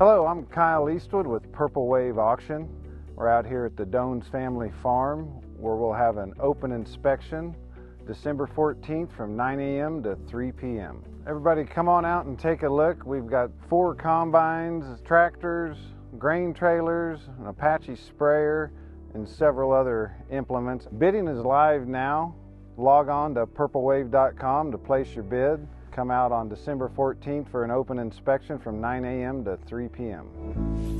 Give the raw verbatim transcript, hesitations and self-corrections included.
Hello, I'm Kyle Eastwood with Purple Wave Auction. We're out here at the Doane's family farm where we'll have an open inspection December fourteenth from nine A M to three P M Everybody come on out and take a look. We've got four combines, tractors, grain trailers, an Apache sprayer, and several other implements. Bidding is live now. Log on to purple wave dot com to place your bid. Come out on December fourteenth for an open inspection from nine A M to three P M